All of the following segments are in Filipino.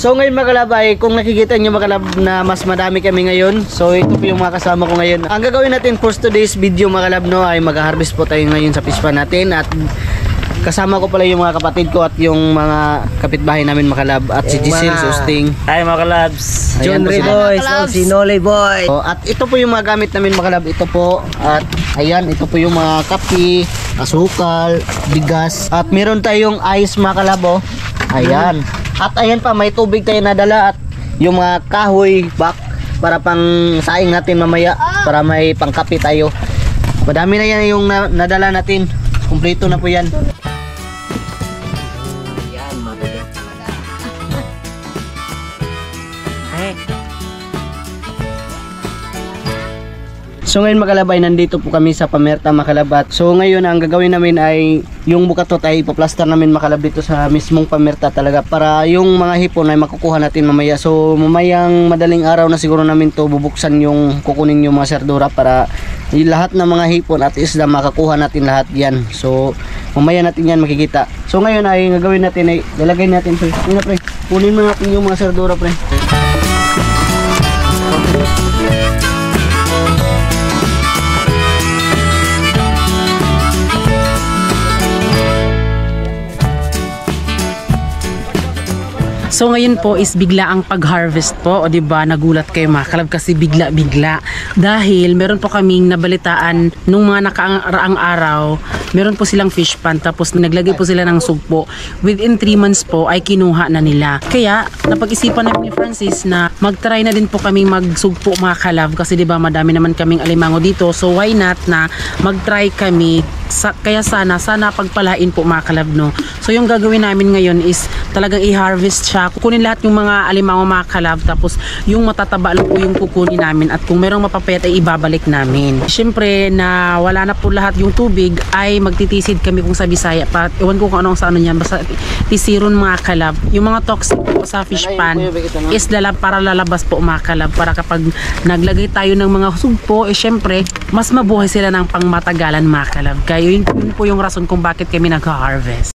So ngayon mga kalab ay kung nakikita nyo mga kalab na mas madami kami ngayon. So ito po yung mga kasama ko ngayon. Ang gagawin natin for today's video mga kalab no ay mag-harvest po tayo ngayon sa fish pan natin. At kasama ko pala yung mga kapatid ko at yung mga kapitbahay namin mga kalab. At si Giselle, Susting. Hi mga kalabs. John Ray Boys, si Nolay Boy. At ito po yung mga gamit namin mga kalab. Ito po. At ayan, ito po yung mga kape, asukal, bigas. At meron tayong ice mga kalab oh. Ayan. At ayan pa, may tubig tayo nadala at yung mga kahoy back para pang saing natin mamaya para may pangkape tayo. Madami na yan yung nadala natin. Kumpleto na po yan. Yan, mabigat talaga. So ngayon makalabay, nandito po kami sa Pamerta Makalabat. So ngayon ang gagawin namin ay yung bukatot ay ipaplaster namin makalab dito sa mismong Pamerta talaga para yung mga hipon ay makukuha natin mamaya. So mamayang madaling araw na siguro namin to bubuksan yung kukunin yung mga serdura para yung lahat ng mga hipon at isda makakuha natin lahat yan. So mamaya natin yan makikita. So ngayon ay gagawin natin ay lalagay natin pre. Yun na pre. Kunin mo natin yung mga serdura pre. So ngayon po is bigla ang pag-harvest po, o di ba? Nagulat kayo mga kalab kasi bigla-bigla. Dahil meron po kaming nabalitaan nung mga nakaraang araw, meron po silang fish pan tapos naglagay po sila ng sugpo. Within 3 months po ay kinuha na nila. Kaya napag-isipan namin ni Francis na mag-try na din po kaming magsugpo mga kalab kasi di ba madami naman kaming alimango dito. So why not na mag-try kami? Kaya sana pagpalain po mga kalab no. So yung gagawin namin ngayon is talagang i-harvest siya. Kukunin lahat yung mga alimango mga kalab tapos yung matataba lang po yung kukunin namin at kung merong mapapayat ay ibabalik namin. Siyempre na wala na po lahat yung tubig ay magtitisid kami kung sa Bisaya pa. Ewan ko kung anong sa ano yan basta tisiron mga kalab. Yung mga toxic po sa fish pan is para lalabas po mga kalab para kapag naglagay tayo ng mga sugpo eh siyempre mas mabuhay sila ng pangmatagalan mga kalab. Kaya yun po yung rason kung bakit kami nag-harvest.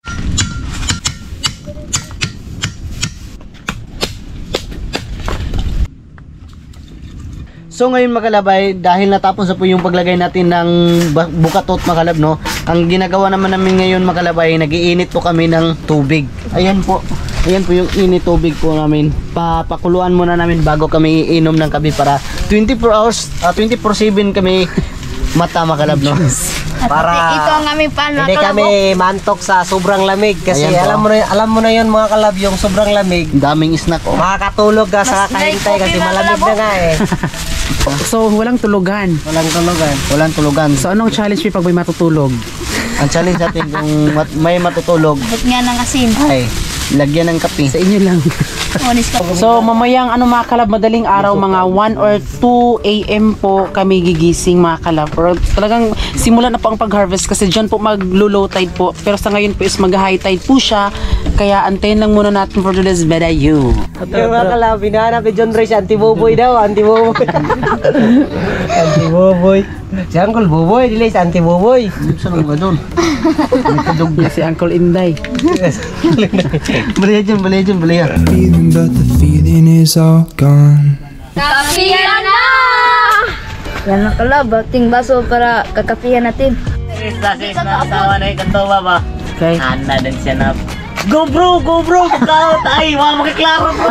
So ngayon makalabay, dahil natapos na po yung paglagay natin ng bukatot makalab no, ang ginagawa naman namin ngayon makalabay, nagiinit po kami ng tubig. Ayan po yung init tubig po namin. Papakuluan muna namin bago kami iinom ng kape para 24 hours, 24/7 kami mata makalab no. Para ito ang aming pan hindi kami mantok sa sobrang lamig kasi ayan alam mo na yun mga kalab yung sobrang lamig. Daming snack oh. Makakatulog ka sa kahintay kasi malamig na nga eh. So walang tulugan. Walang tulugan. So anong challenge pag may matutulog? Ang challenge natin kung may matutulog Bot nga ng asin. ay lagyan ng kape. Sa inyo lang. Onis ka. So mamayang mga kalab madaling araw mga 1 or 2 AM po kami gigising mga kalab. Pero talagang simula na po ang pag-harvest kasi dyan po maglo-low tide po. Pero sa ngayon po is mag-high tide po siya. Kaya antayin lang muna natin for today's video. Yung mga kalab, hinahanap ni John Ray si Auntie Boboy daw, Auntie Boboy. Auntie Boboy. Si Uncle Boboy, dili si Auntie Boboy. Saan ang doon? Si Uncle Inday. Baliya dyan. Feeling, but the feeling is all gone. Kakapihan na! Yan na kalab, ating baso para kakapihan natin. Sis na asawa na ikanto ba? Okay. Ana din siya na. Go bro! Pagkaot ay, wala makiklaro bro!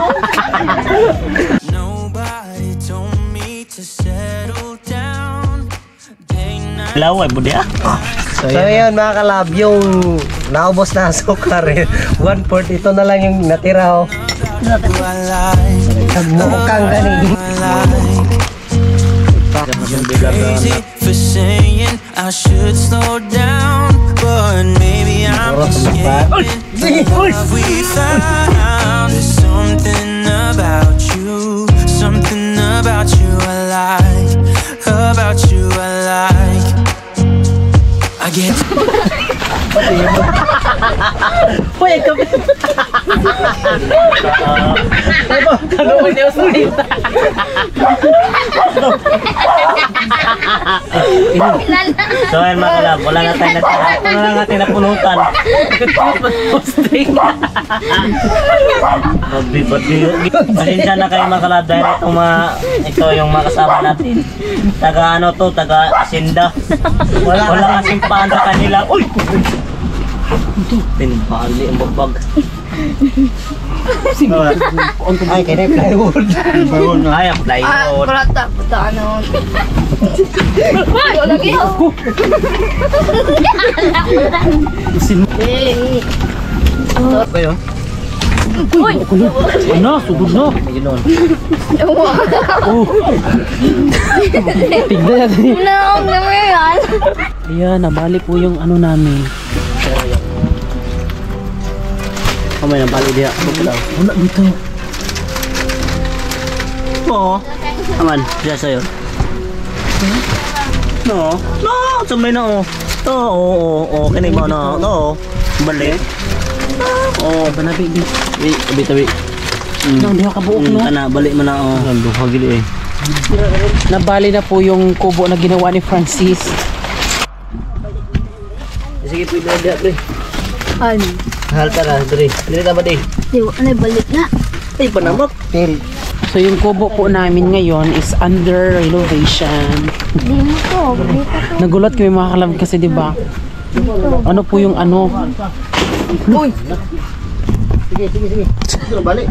Nobody told me to settle down. Laway budi ah. So yun mga kalab, yung naubos na sukar eh. 1/4 ito na lang yung natira oh. Nagmukang ganing. Crazy for saying I should slow down, but maybe I'm escaping the love we found. There's something about you I like, about you I like. I get. Hoy, kape. Kalungan niya sa ita. So ayun mga kalab, wala na tayo napunutan. Pasensya na kayo mga kalab dahil ito yung mga kasama natin. Taga ano to, taga Asinda. Wala kasing paan sa kanila. Uy! Pinpali ang babag. Ay, kaya na plywood. Ay, ang plywood. Prata, puta ano. Wala kayo. Kayo? Uy! Ano? Sugod na. Ginoon. Tignan natin. Naong naman yan. Ayan, nabali po yung ano namin. Kamay na bali diha. Wala dito. Oo. Aman, diya sa'yo. No. No, sumay na oh. Oo. Kini mo na. Oo. Bali. Oo. Banabi din. Tabi. Nang diha ka buok no. Kana bali man na oh. Duha gili eh. Nabali na po yung kubo na ginawa ni Francis. Sige, pwede na diha, pre. Ano? Hal tara, diri. Diri ta ba di? Di, ano balik na? Ay, panamak. Til. So yung kubo po namin ngayon is under renovation. Di mo to, dito to. Nagulat kami mga kalab kasi 'di ba? Ano po yung ano? Sige. Balik.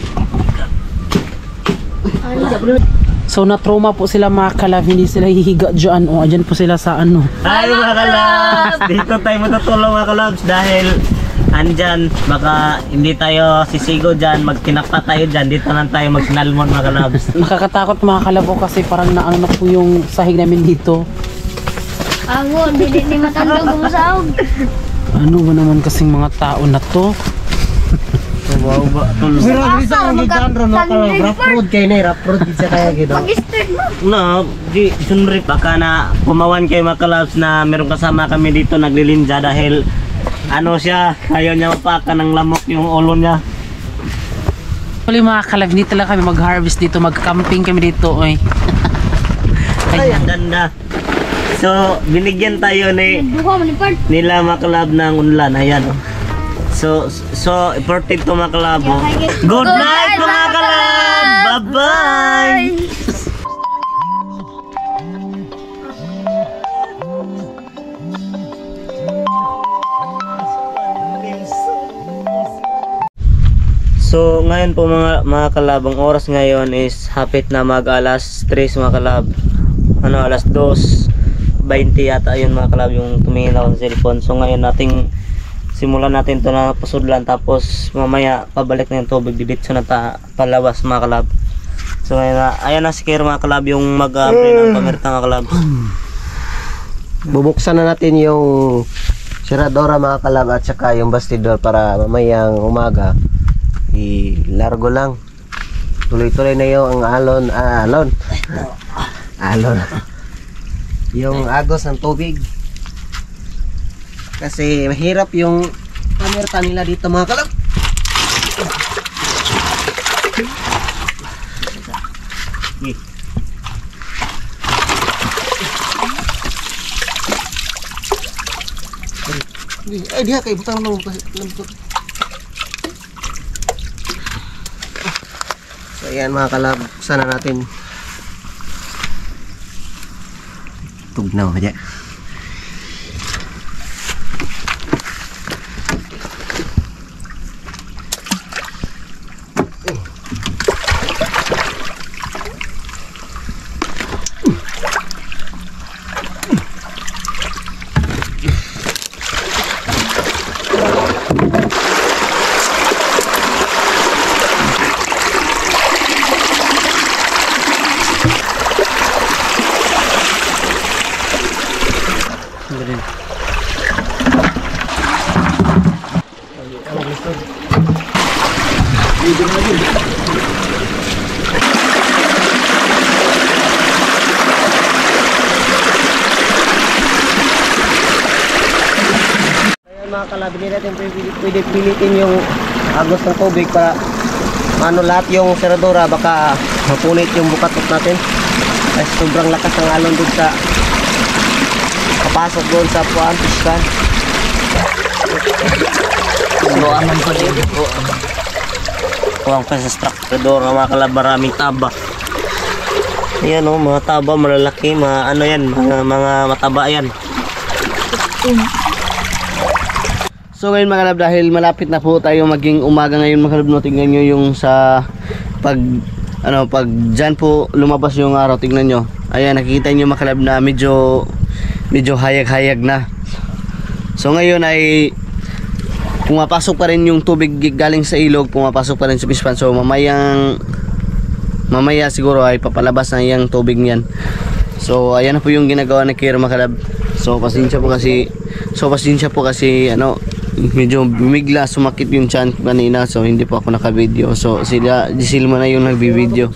So na-trauma po sila mga kalab, hindi sila hihiga dyan. O, dyan po sila sa ano. Ay mga kalabs! Dito tayo matutulong mga kalabs dahil andyan, baka hindi tayo sisigo dyan, magtinakpa tayo dyan, dito lang tayo magsinalmon mga kalabs. Nakakatakot mga kalab po kasi parang naano na po yung sahig namin dito. Ako, hindi matandang gumasahog. Ano ba naman kasing mga tao na to? Wow ba? Pero bisa ang gidandro no ka rough road kay na rough road gid kaya gid. Mag-straight mo. No, di sunri baka na pumawan kayo mga kalabs na meron kasama kami dito naglilinja dahil ano siya, ayaw niya mapaka ng lamok yung ulo niya. Actually mga kalab, hindi talaga kami mag-harvest dito, mag-camping kami dito. Oy. Ay, ang ganda. So, binigyan tayo Buka mo ni Part. nila mga kalab ng unlan. Ayan oh. So, important to mga kalab. Oh. Good night mga kalab! Bye-bye! So ngayon po mga kalab, ang oras ngayon is hapit na mag alas 3 mga kalab. Ano, alas 2:20 yata yun mga kalab yung tumingin ako sa cellphone. So ngayon simulan natin to na pasudlan, tapos mamaya pabalik na yung tubig, diditso na palabas mga kalab. So ngayon ayan na si Kero mga kalab yung mag-apply ng pamerta mga kalab. Bubuksan na natin yung seradora mga kalab at saka yung bastidor para mamayang umaga largo lang. Tuloy-tuloy na yung alon. Yung agos ng tubig. Kasi mahirap yung pamerta nila dito mga kalab. Ay, diha kay butang lang. So ayan mga kalab, sana natin tugnaw aja. Mga kalab, hindi natin pwede pilitin yung agos ng tubig para ano lahat yung seradora, baka mapunit yung bukatot natin kasi sobrang lakas ng alon doon sa kapasok doon sa puan piskan. Suruan man pa din. ang pesa-structure mga kalab, maraming taba. Ayan o, mga taba malalaki, mga ano yan, mga mataba yan. So ngayon mga kalab, dahil malapit na po tayo maging umaga ngayon mga kalab, no, tingnan nyo yung sa pag dyan po lumabas yung araw, tingnan nyo. Ayan, nakikita nyo mga kalab na medyo hayag-hayag na. So ngayon ay pumapasok pa rin yung tubig galing sa ilog, pumapasok pa rin sa fish pond. So mamaya siguro ay papalabas na yung tubig niyan. So ayan na po yung ginagawa ni Kira mga kalab. So pasensya po kasi ano, medyo bumigla, sumakit yung chan kanina, so hindi po ako naka-video. So Silma na yung nagbi-video.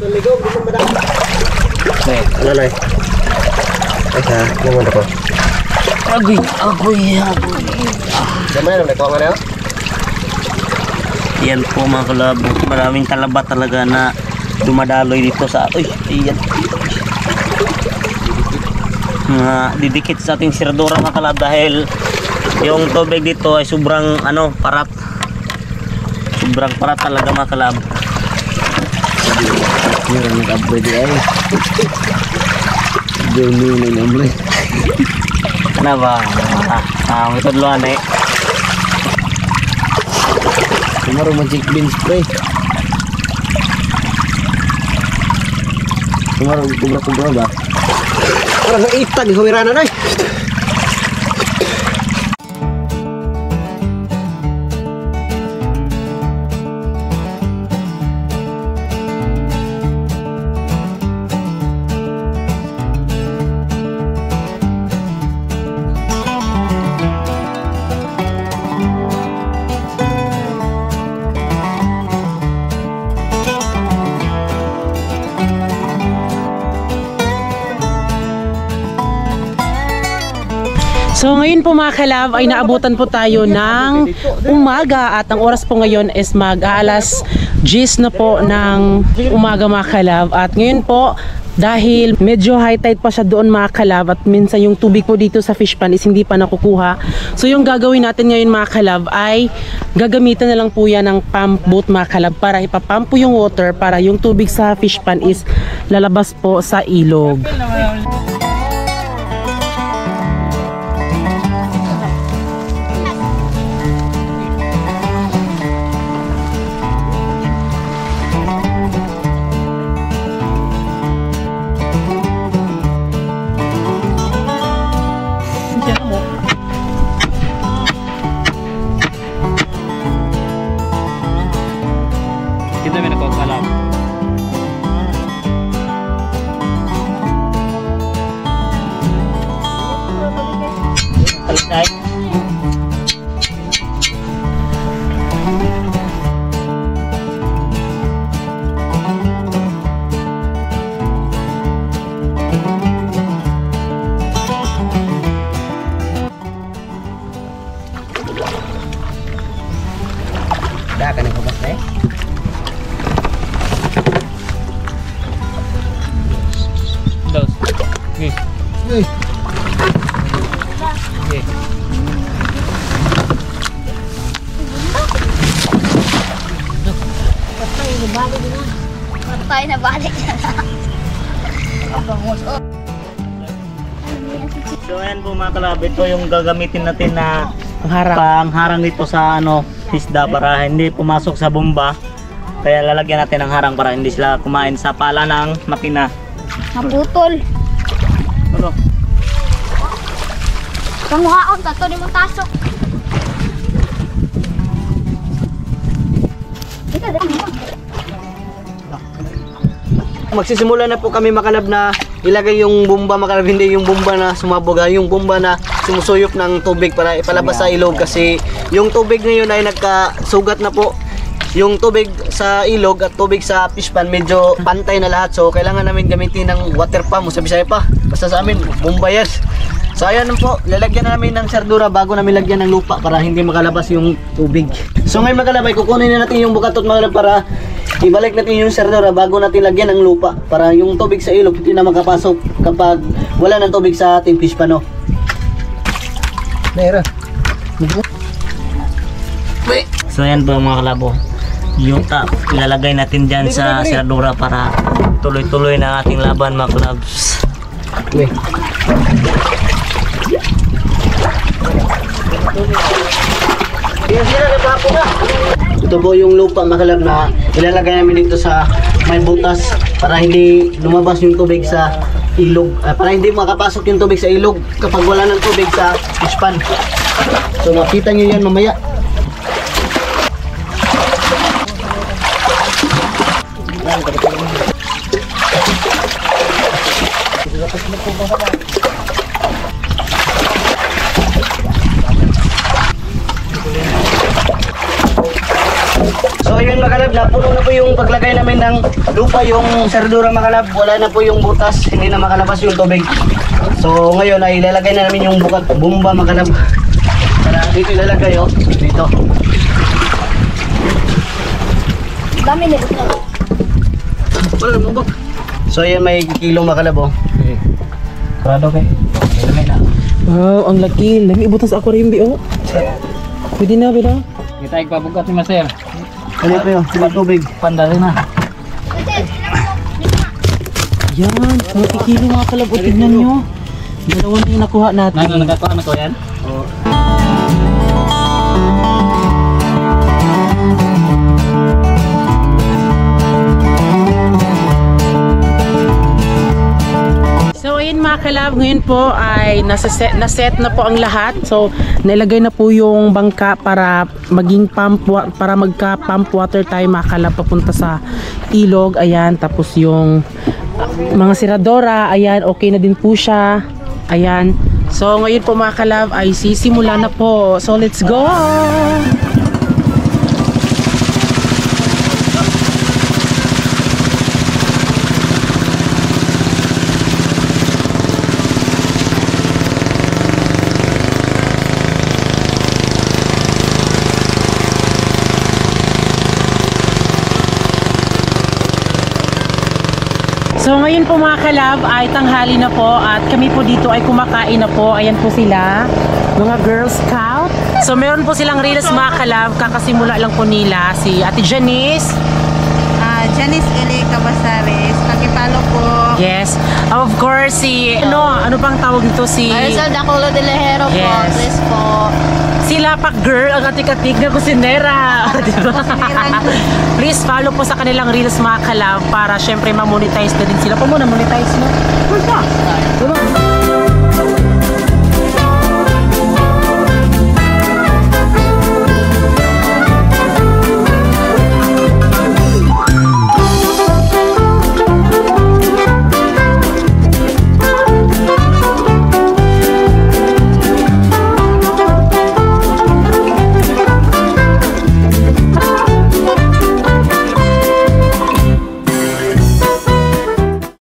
Lalay. Asa, naman ako. Agoy. Sama na, may kuha nga na. Yan po mga kalab, maraming talaba talaga na dumadaloy dito sa ayan. Didikit sa ating siradura mga kalab dahil yung tubig dito ay sobrang parat. Sobrang parat talaga mga kalab. Meron nag-upgrade ay. Genuine na naman. Ano ba? May tudluan eh. Kumaro magic bean spray. Kumaro kubra-kubra ba? Parang ang itag, humira na na. So ngayon po mga kalab ay naabutan po tayo ng umaga at ang oras po ngayon is mag-aalas 10 na po ng umaga mga kalab. At ngayon po dahil medyo high tide pa siya doon mga kalab at minsan yung tubig po dito sa fish pond is hindi pa nakukuha. So yung gagawin natin ngayon mga kalab ay gagamitan na lang po yan ng pump boat mga kalab para ipapump po yung water para yung tubig sa fish pond is lalabas po sa ilog. Kita may nagkakalam. Alisay. Dah ka na kubas na eh. Dos. Okay. Okay. Patay na balik na. So ayan po mga kalab, ito yung gagamitin natin na Pangharang. pangharang dito sa isda para hindi pumasok sa bomba. Kaya lalagyan natin ng harang para hindi sila kumain sa pala ng makina. Naputol. Ano? Panguhaon ka to di mo tasok. Ito dali mo. Magsisimula na po kami makalab na ilagay yung bomba makalab, hindi yung bomba na sumabog, yung bomba na sumusuyop ng tubig para ipalabas sa ilog kasi yung tubig ngayon ay nagkasugat na po. Yung tubig sa ilog at tubig sa fish pond medyo pantay na lahat, so kailangan namin gamitin ng water pump, sa Bisaya pa, basta sa amin bomba yan. So ayan po, lalagyan na namin ng sardura bago namin lagyan ng lupa para hindi makalabas yung tubig. So ngayon makalabay, kukunin na natin yung bukatot makalab para ibalik natin yung sardura bago natin lagyan ng lupa para yung tubig sa ilog hindi na makapasok kapag wala ng tubig sa ating fish pond. Nera. So ayan po mga kalabo, yung ilalagay natin dyan sa seradora para tuloy-tuloy na ating laban mga kalabs. Okay. Ito po yung lupa mga kalab na ilalagay namin dito sa may butas para hindi lumabas yung tubig sa ilog, para hindi makapasok yung tubig sa ilog kapag wala ng tubig sa ispan. So makita nyo yan mamaya. So ayun mga kalab, napuno na po yung paglagay namin ng lupa, yung seradura mga kalab. Wala na po yung butas, hindi na makalabas yung tubig. So ngayon ay ilalagay na namin yung bukat bomba mga kalab. Para dito ilalagay, oh, dito. Dami nito. Wala mo ba? So ayan, may kilo mga kalab, oh. Prado kay. Wow, ang laki. Lami ibutan sa aquarium bi oh. Pwede na, pwede. Kita ipabugat ni Master. Ano po yun? Sige tubig. Pandali na. Yan, mga kilo mga kalab. O, tignan nyo. Dalawa na yung nakuha natin. Nagkakawa na ko yan? So ayun mga kalab, ngayon po ay naset na po ang lahat. So nailagay na po yung bangka para maging para magka-pump water tayo mga kalab papunta sa ilog. Ayan, tapos yung mga seradora, ayan, okay na din po siya. Ayan. So ngayon po mga kalab ay sisimula na po. So let's go! So ngayon po mga kalab ay tanghali na po at kami po dito ay kumakain na po. Ayan po sila, mga Girl Scout. So meron po silang reels mga kalab, kakasimula lang po nila. Si Ate Janice. Janice Eli Cabasares, pakipalo po. Yes. Of course si, ano pang tawag nito si... Marisol Daculo de Lejero po. Yes. Chris po. Sila pa girl, ang atik-atik na kusinera. Diba? Please follow po sa kanilang reels mga kalab para syempre ma-monetize na din sila. Pa muna monetize na. Diba?